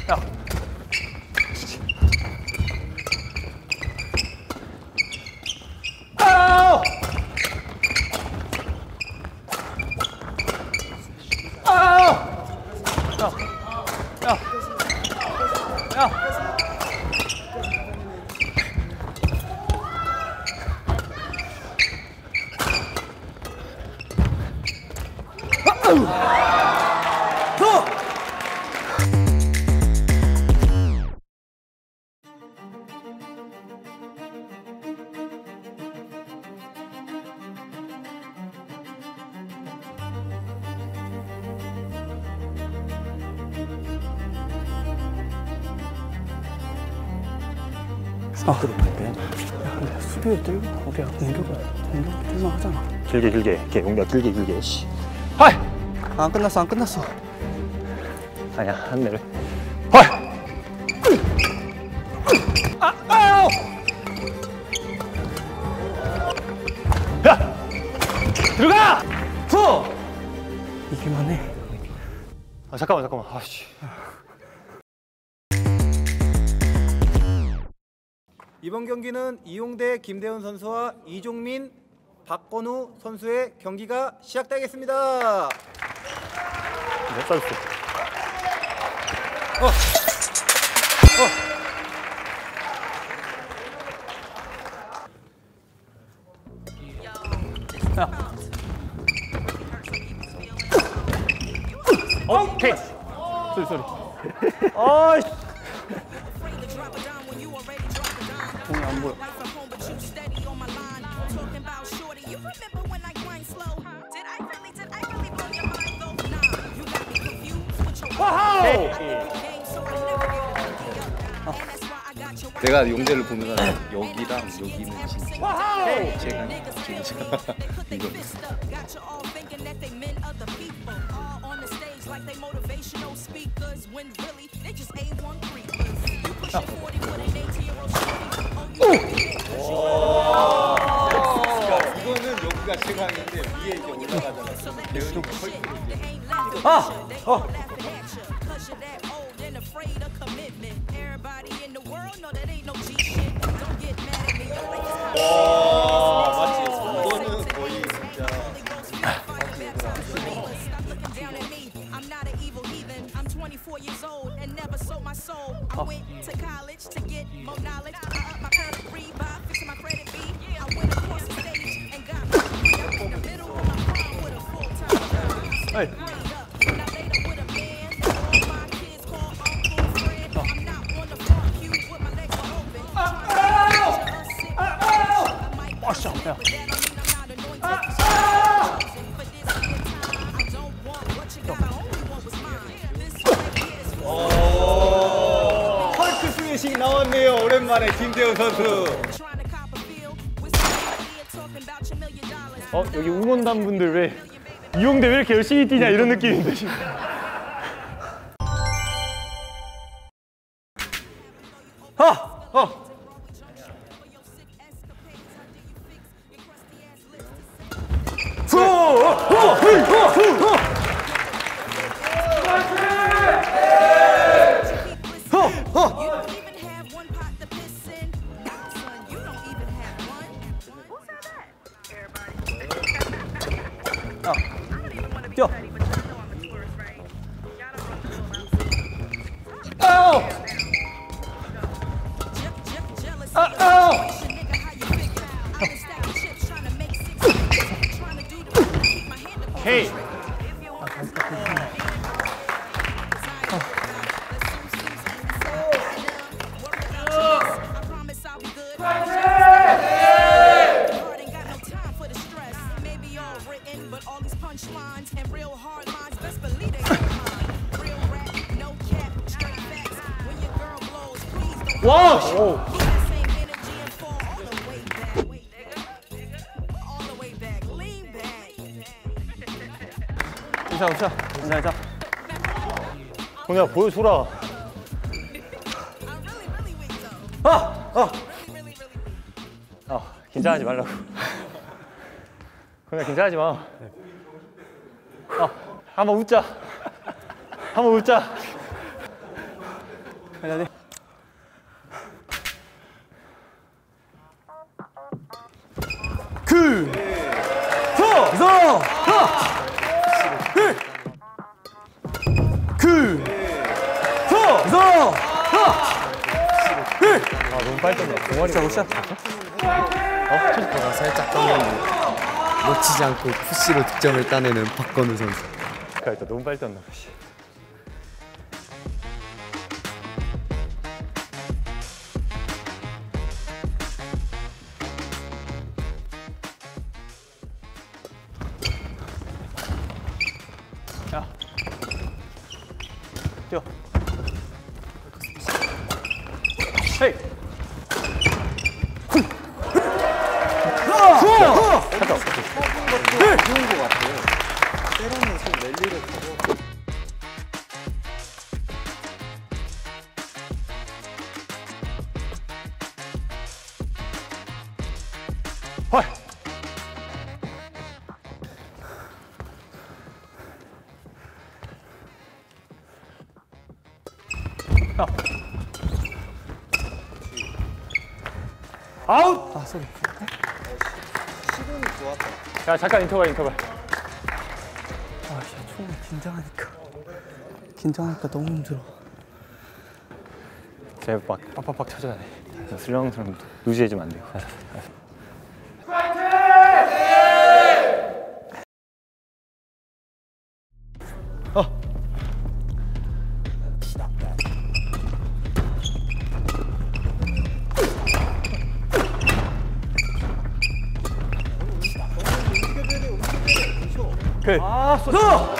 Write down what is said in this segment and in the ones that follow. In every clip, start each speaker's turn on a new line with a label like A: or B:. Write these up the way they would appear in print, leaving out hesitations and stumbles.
A: 아우! 아우! 야!
B: 들어갈 때. 야, 근데 수비에 뛰고 우리가 공격 뛰면 하잖아.
C: 길게 이렇게 용기야 길게 씨.
B: 하이! 안 끝났어.
C: 아니야 한 대를. 하이!
A: 아우!
C: 야! 들어가!
A: 투!
B: 이기만 해.
C: 아 잠깐만 아씨.
D: 이번 경기는 이용대 김대훈 선수와 이종민, 박건우 선수의 경기가 시작되겠습니다.
C: 몇 살 수? 오케이.
B: 소리.
C: 아이씨.
B: 공이 안 보여.
E: 내가 용대를 보면 여기랑 여기는 진짜 제가 이거 이거는 여기가 최강인데 위에 이제 올라가잖아. 배우는 맞지? 이거는 거의 진짜 헐크 스매싱 나왔네요. 오랜만에 김대훈 선수.
C: 여기 응원단 분들 왜 이용대 왜 이렇게 열심히 뛰냐 이런 느낌인데 지금.
B: 뛰어.
A: 아우! 아우!
C: 헤이.
A: 와!
C: 자. 공야 보여줘라. 긴장하지 말라고. 공야 긴장하지 마. 한번 웃자.
B: 가야 돼. 그. 서. 그. 서.
C: 아 너무 빨리 떴나. 동아리
B: 자, 샷.
F: 가 살짝 떨렸는데 놓치지 않고 푸시로 득점을 따내는 박건우 선수.
C: 그러니까 너무 빨리 떴나.
B: 뛰어. 헤이.
E: 좋은 것 같아요. 때로는 좀 랠리를 타고.
C: 헐. 아웃.
B: 아, 쏘리.
E: 시간이 좋았다.
C: 야 잠깐 인터벌.
B: 아, 씨, 처음에 긴장하니까 너무 힘들어.
C: 제가 막 빡빡빡 쳐줘야 돼. 슬렁슬렁 루즈해지면 안 돼요.
B: 아, 쏘.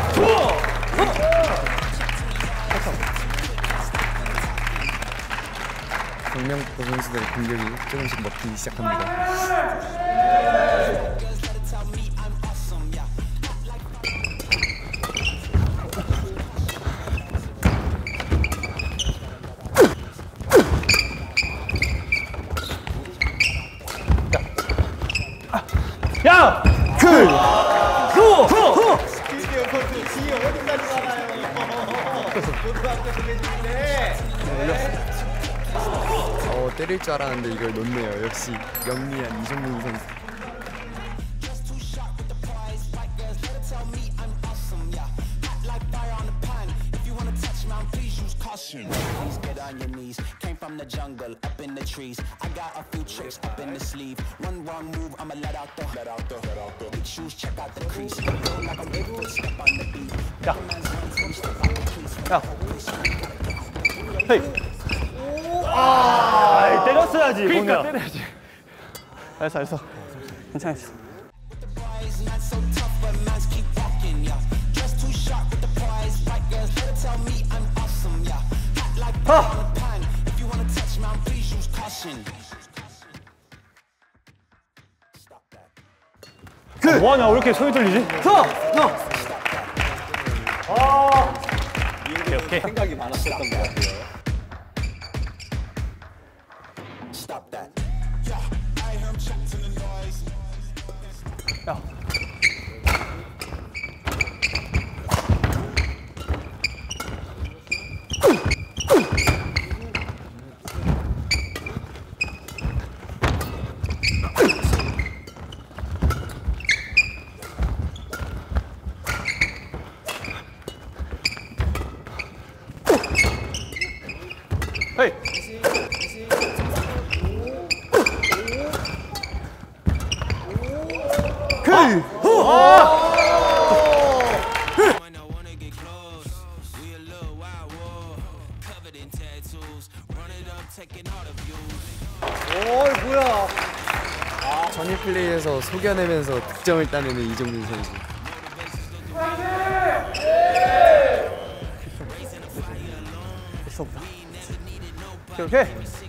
F: 정명포 선수들의 공격이 조금씩 먹히기 시작합니다.
C: 야.
E: 김대현 선수 뒤에 어디까지 가나요? 고등학교 선배님인데.
F: 때릴 줄 알았는데 이걸 놓네요. 역시 영리한 이종민 선수.
G: Get on your knees. Came from the jungle, up in the trees. I got a few tricks up in the sleeve. One wrong move, I'ma let out the. Big shoes, check out the crease. Go like I'm able to step on the beat.
C: 야. 야. 헤이. 아, 때렸어야지. 그러니까 때려야지.
B: 알았어. 괜찮아.
G: Boys not so tough, but mans keep walking, yeah. Just too sharp with the prize. Right girls, better tell me I'm awesome, yeah. Hot like butter on the pan. If you wanna touch me, please use caution.
C: 뭐하냐? 왜 이렇게 소리 들리지? 오케이.
E: 생각이 많았었던 것 같아요.
G: Stop that.
B: 야. 헤이.
E: 어이 뭐야?
F: 전위 플레이에서 속여내면서 득점을 따내는 이종민 선수.
B: 됐어. 오케이.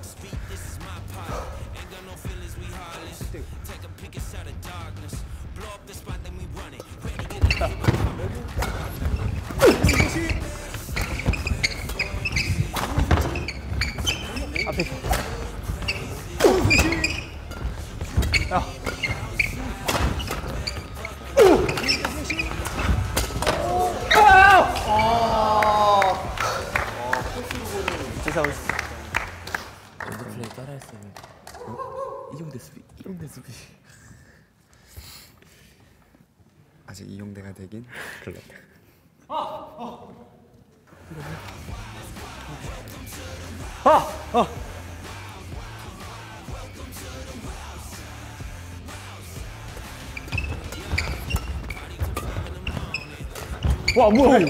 B: 앞에 있어. 야.
F: 이용대가 되긴 글렀다.
C: 와 뭐야?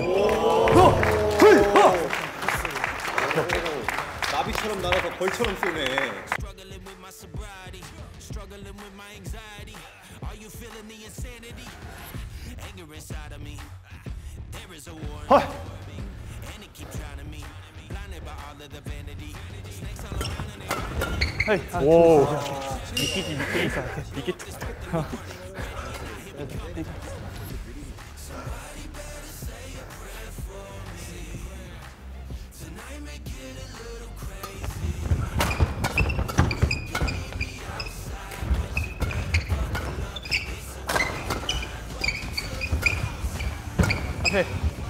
E: 나비처럼 날아서 벌처럼 쏘네.
G: Struggling with my sobriety, struggling with my anxiety. Are you feeling the insanity? Anger inside of me. There is a war and it keeps drowning me. Blinded by all of the vanity. Snakes all around and they
C: 오.
B: 앞에.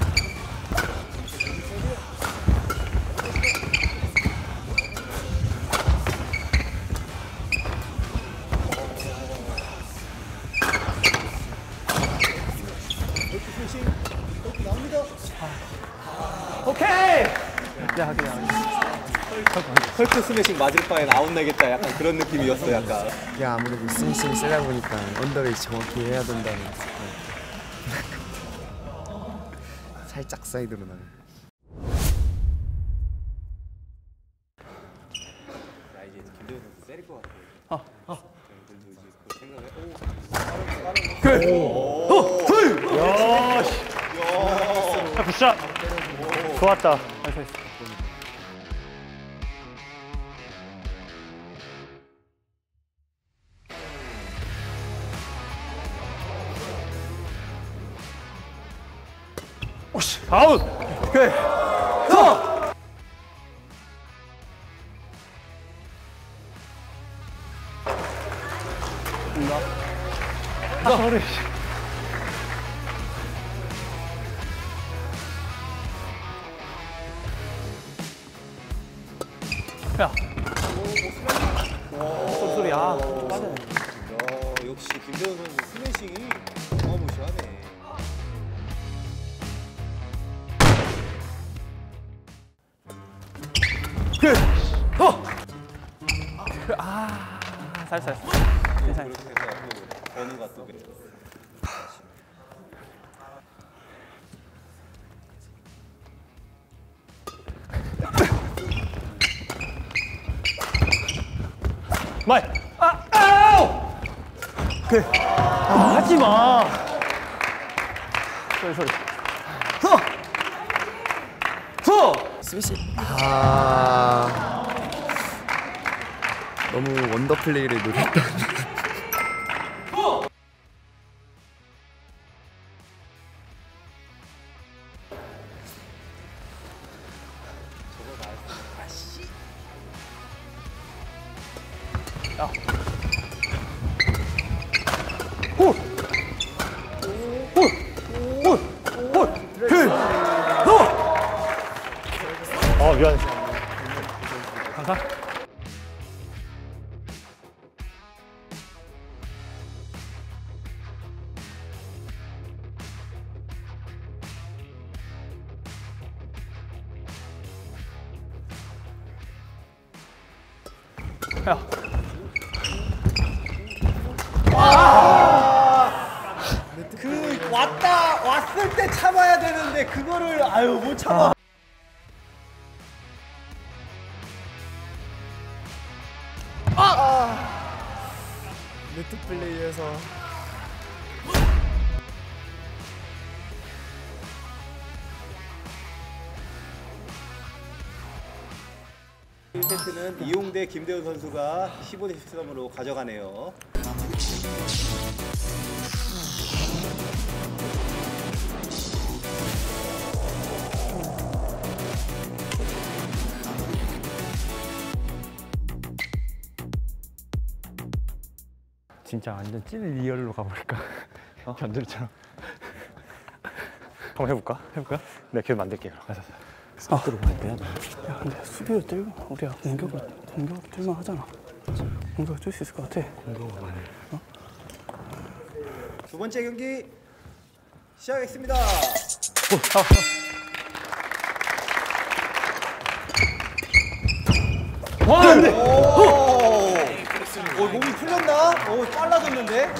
A: 오케이.
E: 헐크 스매싱 맞을 바엔 아웃 나겠다. 약간 그런 느낌이었어. 약간.
F: 이게 아무래도 스매싱이 세다 보니까 언더를 정확히 해야 된다는 살짝 사이드로 나가.
E: 나 이제 김대현 선수 때릴 것 같아.
C: 야, 씨. 야, 굿샷. 좋았다. 오씨, 아웃.
A: 오케이. 서.
C: 아, 소리.
B: 야. 소리 아.
E: 야, 역시 김대현 선수 스매싱이 어마무시하네.
B: 살살.
E: 그렇게 해서 또 번우가 또 그래.
C: 마이.
A: 아우. 오케이.
C: 하지 마.
B: 소리.
A: 서. 서.
F: 스매시. 너무 원더 플레이를 노렸다.
C: 미안해.
B: 감사. 야.
A: 그 왔을 때 참아야 되는데 그거를 아유 못 참아.
F: 네트 플레이에서
E: 이 세트는 이용대 김대현 선수가 15대 13으로 가져가네요.
C: 진짜 완전 찐 리얼로 가버릴까? 견들이처럼. 한번 해볼까? 해볼까? 내가 기회 만들게 그럼. 속도로 많이 빼야 돼.
B: 야, 근데 수비를 뛸고 우리가 공격을 뛸만 하잖아. 공격을 뛸 수 있을 것 같아.
E: 두 번째 경기
D: 시작했습니다.
C: 안 돼.
D: 몸이 풀렸나? 오, 빨라졌는데?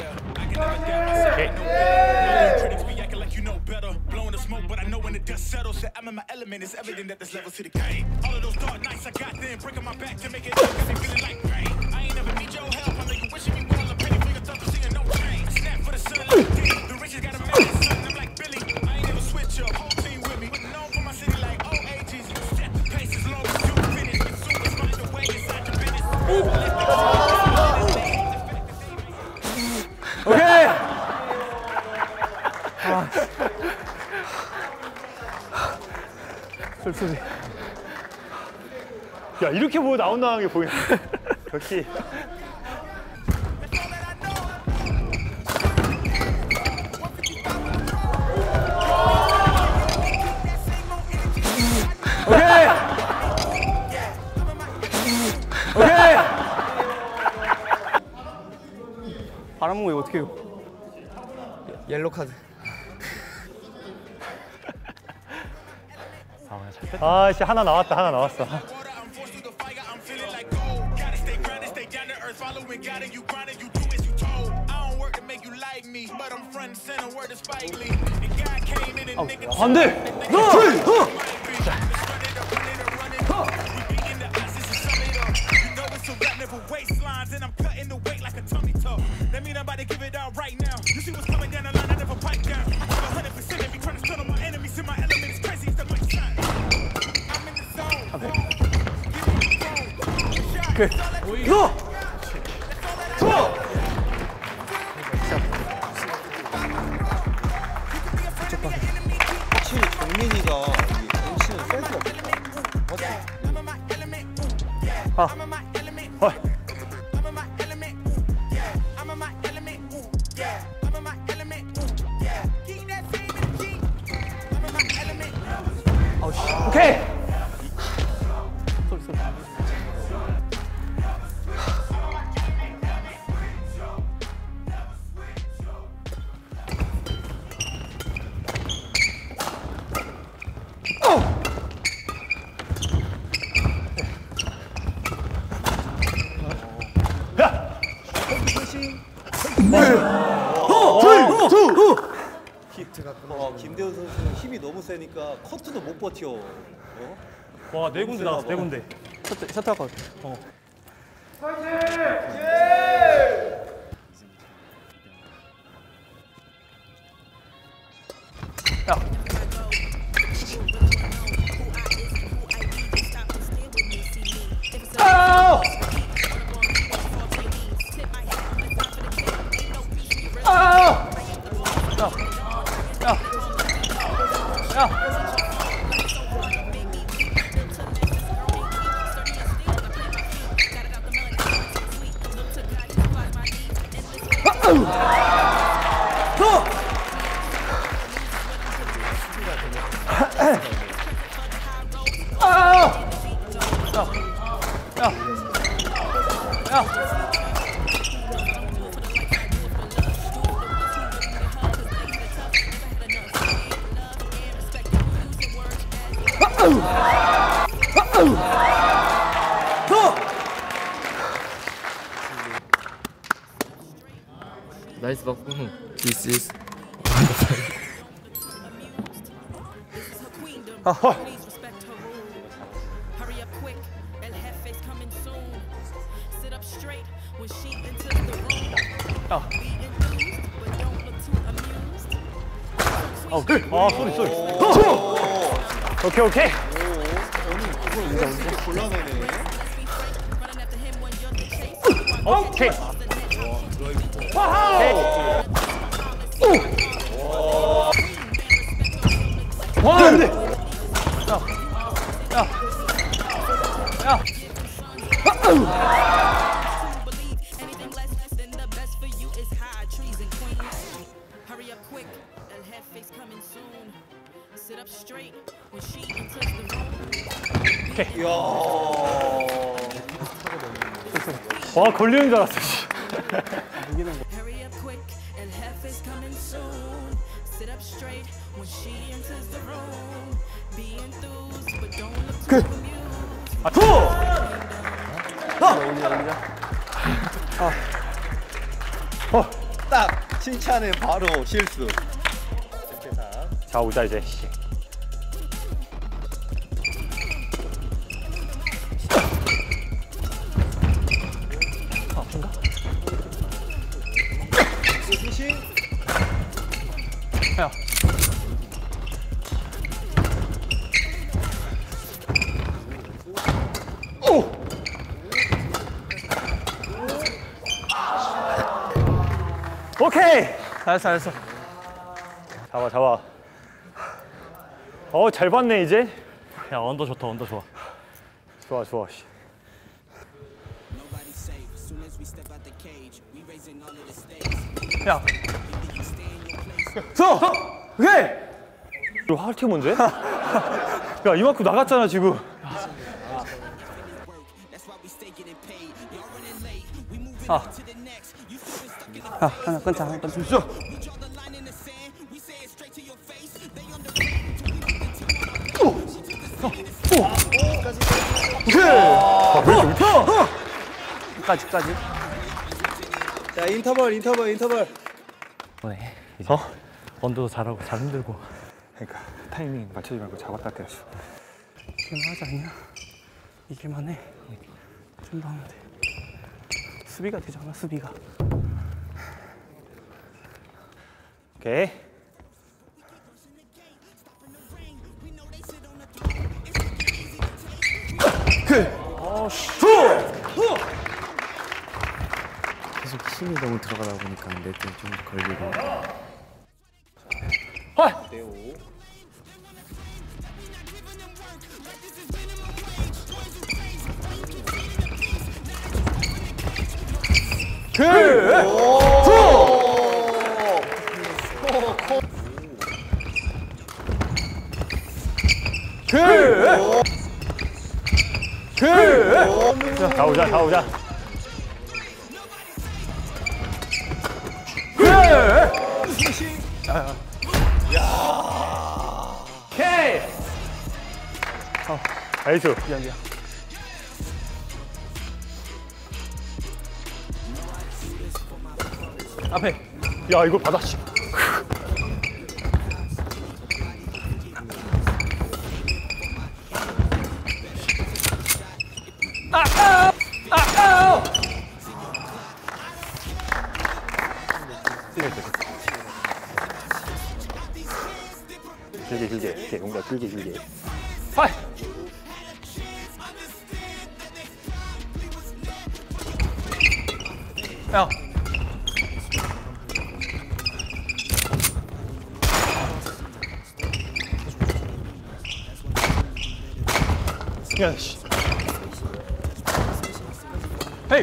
G: Critics be acting like you know better. Blowing the smoke, but I know when the dust settles that I'm in my element. It's evident that there's levels to the game. All of those dark nights I got them, breaking my back to make it look got me feeling like pain. I ain't never need your help. I make you wishing me well. A penny for your thought to seeing no change. Snap for the sun like this. The riches got a man, son. I'm like Billy. I ain't never switch up. Whole team with me. But known for my city like OAGs. Step pace as long as you finish. Consumers find a way inside the business.
C: 오케이.
B: 쏠쏠이.
C: 야 이렇게 보고 나온다는 게 보이네. 역시. 오케이. 오케이.
B: 바람은 왜 어떻게 해요?
F: 옐로 카드.
C: 아, 씨 하나 나왔다. 하나 나왔어.
G: I'm forced through the fire, I'm feeling like gold. Gotta stay grounded, stay down to earth, following God and you grinding, you do as you told. I don't work to make you like me, but I'm front and center, word is Spike Lee. And God came in and nigga
C: 안 돼.
G: waistlines and I'm cutting the weight like a tummy tuck. That mean I'm about to give it out right now. You see what's coming down the line, I never pipe down. I give 100% every turn, turn on my enemies in my element. It's crazy, it's the mic shot. I'm in the zone. Okay.
B: 오케이.
C: 너.
D: 확실히 정민이가 MC는 센스가 없다.
C: 아. 어. 오케이.
B: 쏠 쏠.
D: 김대훈 선수는 힘이 너무 세니까 커트도 못 버텨.
C: 와, 네 군데 나왔어. 네 군데.
B: 셔터 컷.
F: 나이스 박bunu. This is
H: Hurry up quick, El Jefe's coming soon. Sit up straight when she enters the room. Be enthused, but don't look too amused.
C: 오케이. 아, 쏘리. 오케이, 오케이.
D: 곤란하네.
H: Running after him when you're the chase.
C: 오케이. 와, 안 돼.
H: Believe anything less than the best for you is high trees and queens. Hurry up quick, El Jefe's coming soon. Sit up straight when she enters the room.
C: 와, 걸리는 줄 알았어. 씨.
H: Hurry up quick, El Jefe's coming soon. Sit up straight when she enters the room. Be enthused, but don't look too amused.
C: 아, 투!
D: 딱 칭찬에 바로 실수.
C: 자, 오자 이제.
D: 수신.
B: 야.
C: 오케이.
B: 잘했어.
C: 잡아. 잘 봤네 이제. 야, 언더 좋다, 언더 좋아. 좋아. 씨.
B: 야. 오케이.
C: 이거 하트 문제? 야, 이만큼 나갔잖아 지금.
B: 하나 끊자. 끝까지.
D: 자 인터벌.
B: 왜?
C: 언더도 잘하고 잘 흔들고. 그러니까 타이밍 맞추지 말고 잡았다 때렸어.
B: 이길만 하지 않냐? 이길만 해. 좀 더 하면 돼. 수비가 되잖아, 수비가.
C: 오케이.
F: 계속 힘이 너무 들어가다 보니까 네트 좀 걸리고.
C: 다 오자. 오케이. 나이스.
B: 미안. 앞에.
C: 야, 이걸 받아. 씨. 길게. 뭔가 길게.
B: 파이. 야.
C: 야, 씨.
B: 헤이.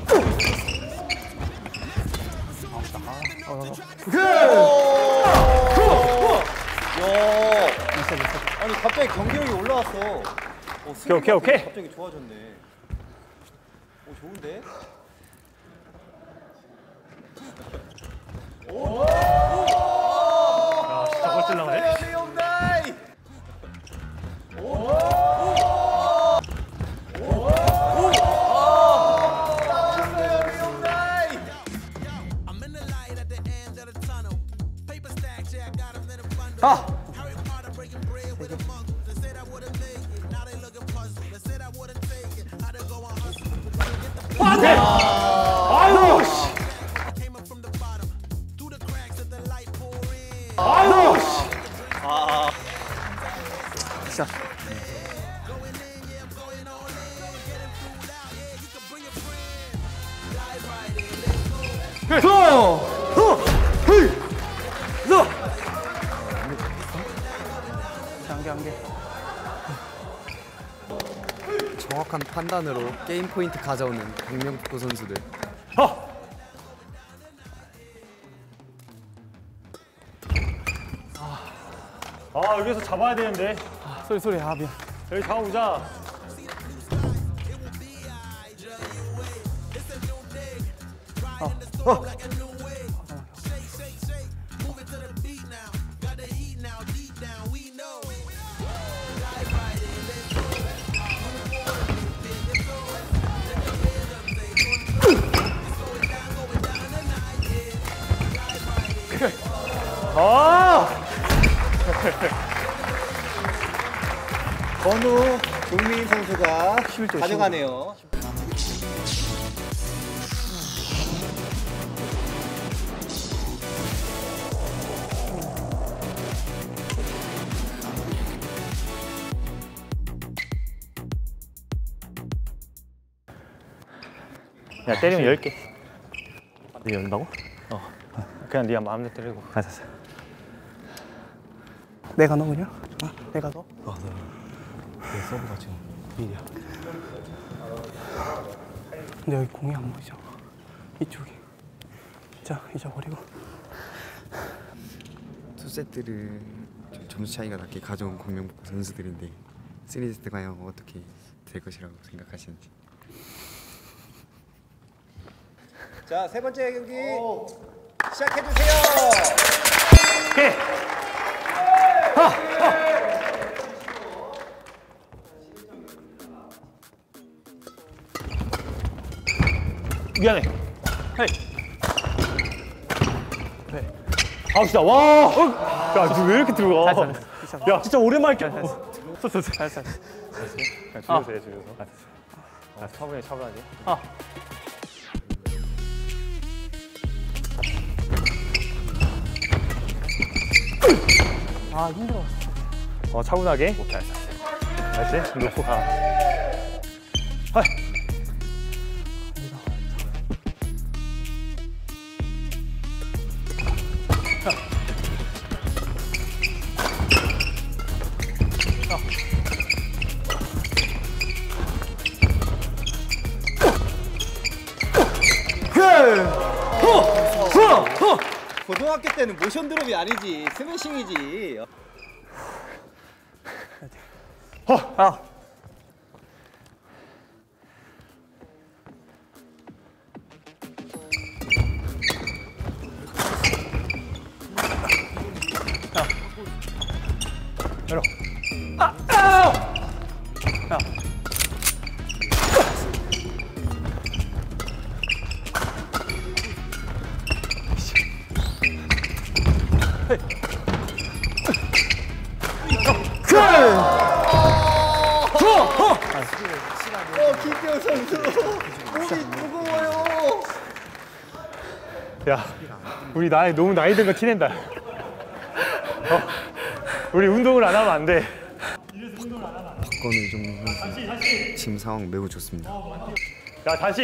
D: 아니 갑자기 경기력이 올라왔어.
C: 오케이.
D: 갑자기 좋아졌네. 좋은데?
C: 야, 진짜 꼴찌 나오네.
D: 용다이.
C: 아유, 씨.
B: 진짜. 한 개.
F: 정확한 판단으로 게임 포인트 가져오는 강명福선수들.
C: 여기서 잡아야 되는데.
B: 소리. 미안.
C: 여기 잡아보자.
D: 건우 종민 선수가 가져가네요.
C: 야 때리면 10개. 네 연다고? 그냥 네가 마음대로 때리고. 알았어.
B: 내가 너 그냥? 내가 너?
C: 내 서브가 지금 일이야.
B: 근데 여기 공이 안 보이잖아. 이쪽이. 자, 잊어버리고.
F: 투 세트를 점수 차이가 낮게 가져온 광명북구 선수들인데 3세트 과연 어떻게 될 것이라고 생각하시는지.
D: 자, 세 번째 경기 시작해 주세요.
C: 오케이. 미안해. 헤이.
B: 네.
C: 아 진짜 와. 야, 너 왜 이렇게 들어가? 야, 진짜 오랜만에 껴.
B: 잘했어.
C: 그냥 줄여서 해, 줄여서. 차분하게.
B: 아, 힘들어.
C: 차분하게. 오케이, 알았어. 알았지? 놓고 가. 하이.
D: 고등학교 때는 모션 드롭이 아니지 스매싱이지.
C: 내려.
D: 김태형 선수 몸이 무거워요.
C: 야, 우리 너무 나이 든 거 티낸다. 우리 운동을 안 하면 안 돼.
F: 박건우 선수 지금 상황 매우 좋습니다.
C: 야, 다시.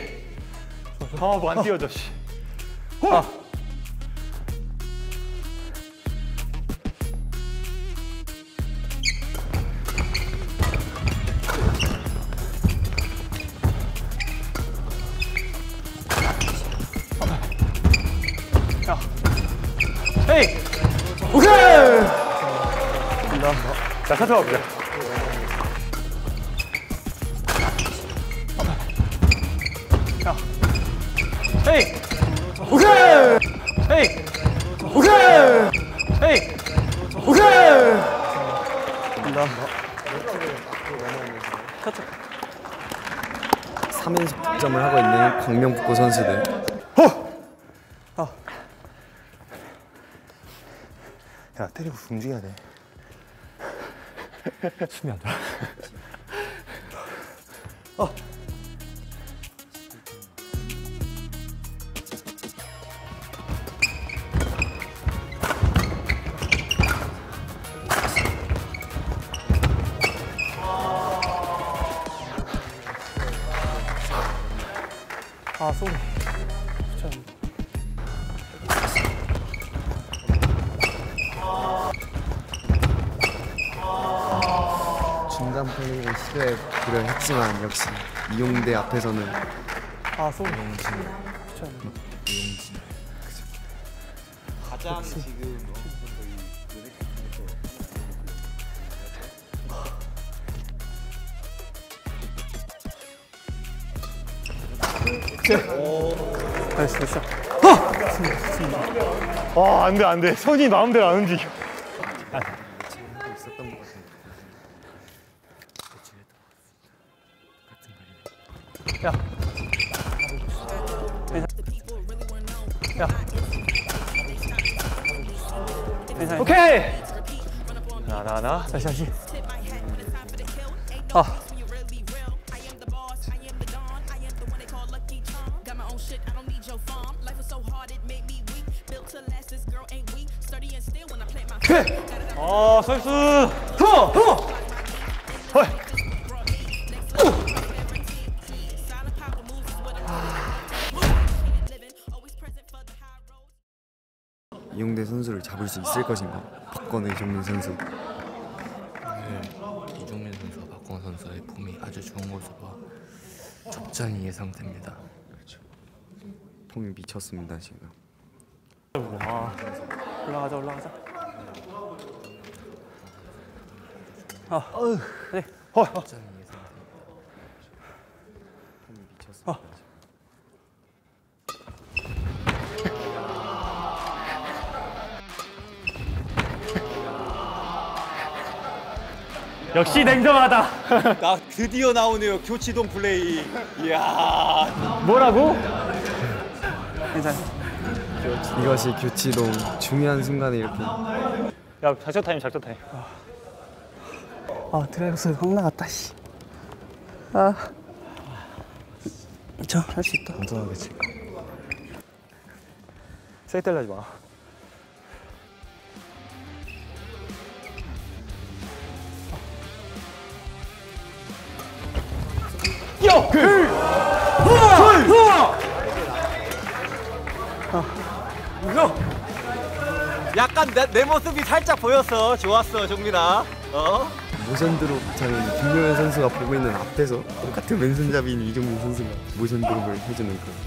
C: 뭐 안 띄워져, 씨.
B: 헤이!
C: 오케이! 자, 사서 가보자.
B: 헤이! 오케이! 헤이! 오케이! 헤이! 오케이! 간다.
F: 3연속 득점을 하고 있는 광명북구 선수들.
C: 야, 때리고 움직여야 돼. 숨이 안 돌아.
B: 아, 쏘리.
F: 중간 플레이를 시도해보려 했지만 역시 이용대 앞에서는
B: 아, 쏘리.
D: 가장 지금
B: 됐어.
C: 안 돼. 손이 마음대로 안 움직여.
B: 야. 야.
C: 오케이. 하나.
B: 다시.
C: 서비스.
F: 이용대 선수를 잡을 수 있을 것인가? 박건우, 이종민 선수.
I: 이종민 선수와 박건우 선수의 폼이 아주 좋은 것으로 접전이 예상됩니다.
F: 그렇죠. 폼이 미쳤습니다 지금.
B: 올라가자. 네.
I: 접전이 예상됩니다.
F: 폼이 미쳤습니다.
C: 역시 냉정하다.
D: 나 드디어 나오네요. 교치동 플레이. 이야.
C: 뭐라고?
B: 괜찮아.
F: 이것이 교치동 중요한 순간에 이렇게.
C: 야, 작전 타임.
B: 드라이브스 확 나갔다. 씨. 할 수 있다.
C: 안전하겠지. 세게 때리지 마.
D: 약간 내 모습이 살짝 보였어. 좋았어, 종민아.
F: 모션 드롭장은 김용현 선수가 보고 있는 앞에서 똑같은 왼손잡이인 이종민 선수가 모션 드롭을 해주는 그.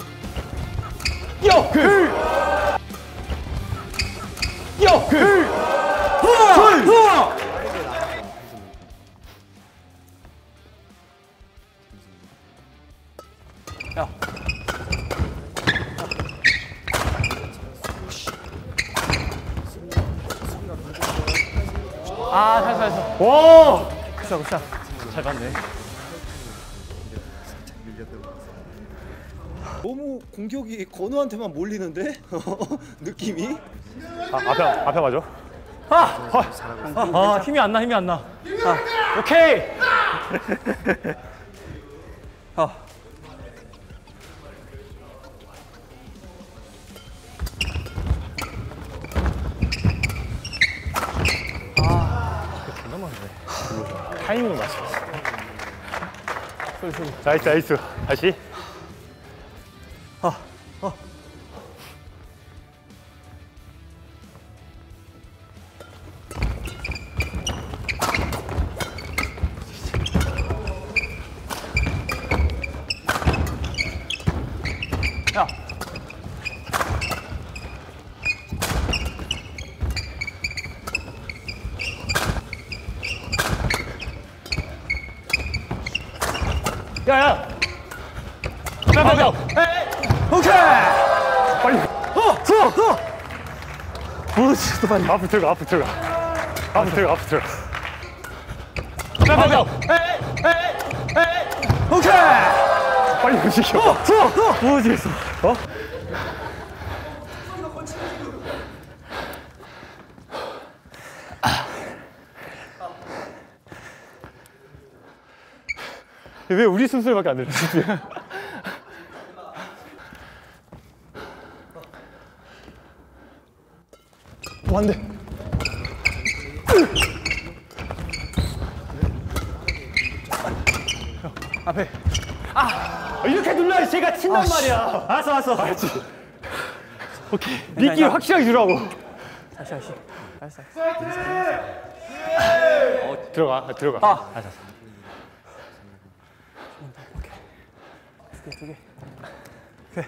C: 잘했어. 와!
B: 굿샷.
C: 잘 봤네.
D: 너무 공격이 건우한테만 몰리는데? 느낌이?
C: 앞에 맞아. 힘이 안 나. 오케이. 타이밍을 맞춰. 나이스. 다시. 야! 빨리! 오케이! 빨리!
B: 진짜 빨리.
C: 앞으로 들어가. 빨리! 오케이! 빨리 움직여.
B: 뭐지겠어.
C: 왜 우리 순서밖에 안 들리지? 안 돼.
B: 앞에.
C: 이렇게 눌러야 제가 친단 말이야.
B: 알았어.
C: 알지? 오케이. 미끼 확실하게 주라고.
B: 다시. 알았어.
C: 들어가. 알았어.
B: 두 개. 오케이.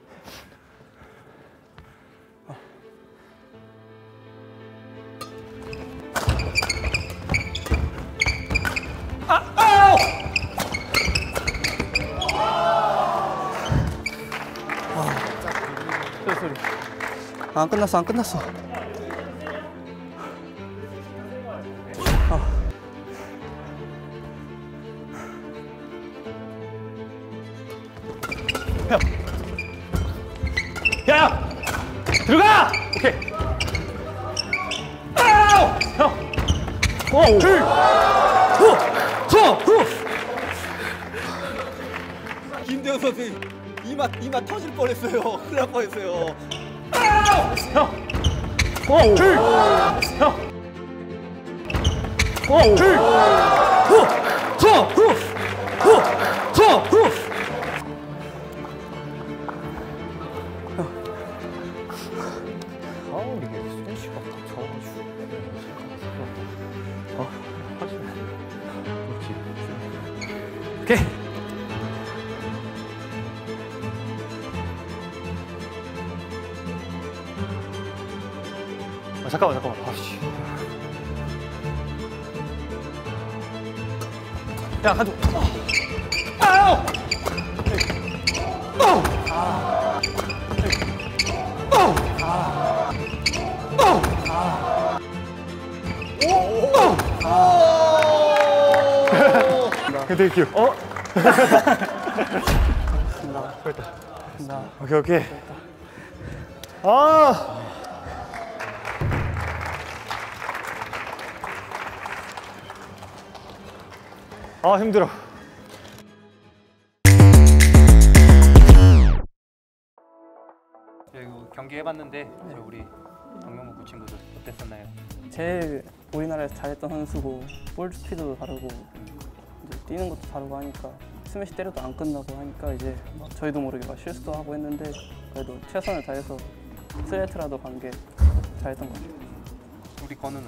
B: 소리. 안 끝났어.
C: 야! 들어가! 오케이. 형!
D: 김대현 선수 이마 터질 뻔했어요. 큰일 날 뻔했어요.
C: 이게 스매시가 다 져가지고. 하지마. 그렇지.
B: 오케이.
C: 잠깐만. 아씨. 야, 가져. 되게 귀여워. 오케이. 힘들어.
A: 경기 해봤는데 우리 박명복 그 친구들 어땠었나요?
B: 제일 우리나라에서 잘했던 선수고 볼 스피드도 다르고 이제 뛰는 것도 다르고 하니까 스매시 때려도 안 끝나고 하니까 이제 막 저희도 모르게 막 실수도 하고 했는데 그래도 최선을 다해서 스트레이트라도 간 게 잘했던 것 같아요.
A: 우리 건우는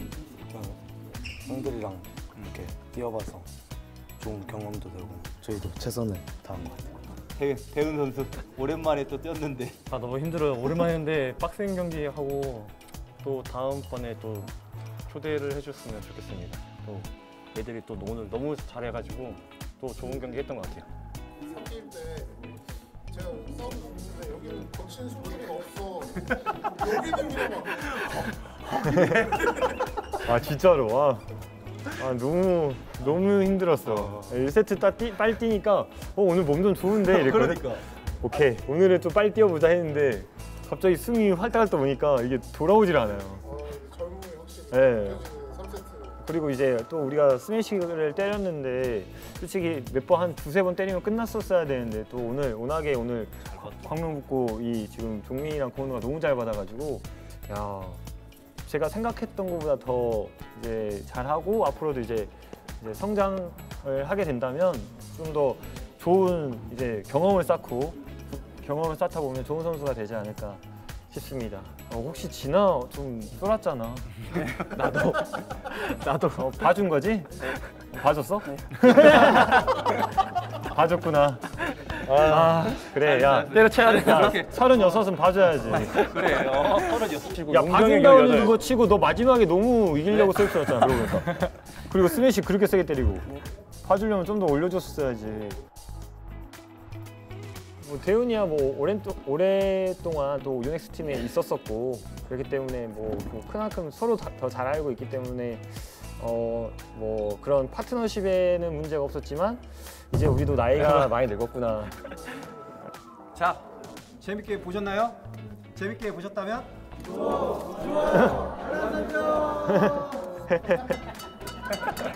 J: 형들이랑 이렇게 뛰어봐서 좋은 경험도 되고 저희도 최선을 다한 것 같아요.
D: 대은 선수 오랜만에 또 뛰었는데
C: 너무 힘들어요. 오랜만에 했는데 빡센 경기 하고 또 다음번에 또 초대를 해줬으면 좋겠습니다. 또 애들이 또 오늘 너무 잘해가지고 또 좋은 경기 했던 것 같아요.
K: 3게임 때 제가 싸움 보는데 여기는 거친 소리가 없어. 여기는 그냥
C: 진짜로 너무 힘들었어. 1세트 딱 빨리 뛰니까 오늘 몸 좀 좋은데 이랬거든.
D: 그러니까.
C: 오케이 오늘은 좀 빨리 뛰어보자 했는데 갑자기 숨이 활달활달 보니까 이게 돌아오질 않아요.
K: 젊음이 확실히
C: 네.
K: 느껴지는 3세트.
C: 그리고 이제 또 우리가 스매시를 때렸는데 솔직히 몇 번 한 두세 번 때리면 끝났었어야 되는데 또 워낙에 오늘 광명북고 이 지금 종민이랑 건우가 너무 잘 받아가지고 야 제가 생각했던 것보다 더 이제 잘하고 앞으로도 이제 성장을 하게 된다면 좀 더 좋은 이제 경험을 쌓다 보면 좋은 선수가 되지 않을까 싶습니다. 혹시 진아 좀 쏠았잖아. 나도 봐준 거지? 봐줬어?
B: 네.
C: 봐줬구나. 그래 야
A: 때려쳐야 돼. 그렇게
C: 36은 봐줘야지.
A: 그래. 36.
C: 야 봐준다고는 그거 치고 너 마지막에 너무 이기려고 쏠았잖아. 그리고 스매시 그렇게 세게 때리고 봐주려면 좀 더 올려줬어야지. 대훈이야 오랫동안 또 유넥스 팀에 있었었고 그렇기 때문에 크나큰 서로 더 잘 알고 있기 때문에 그런 파트너십에는 문제가 없었지만 이제 우리도 나이가 많이 늙었구나.
A: 자, 재밌게 보셨나요? 재밌게 보셨다면? 좋아!